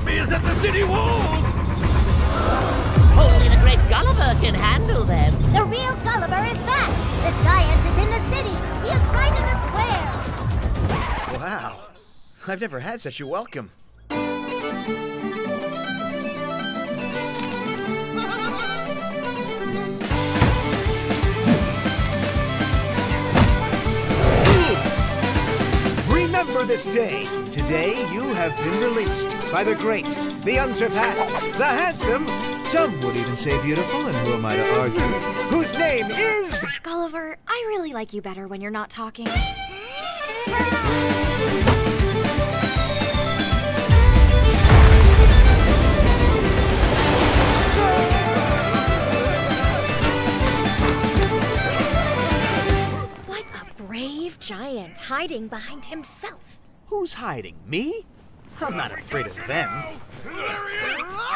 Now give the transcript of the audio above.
army is at the city walls! Only the great Gulliver can handle them. The real Gulliver is back! The giant is in the city! He is right in the square! Wow. I've never had such a welcome. Remember this day. Today you have been released by the great, the unsurpassed, the handsome, some would even say beautiful, and who am I to argue, whose name is... Gulliver, I really like you better when you're not talking. What a brave giant hiding behind himself. Who's hiding? Me? I'm not afraid of them. There he is!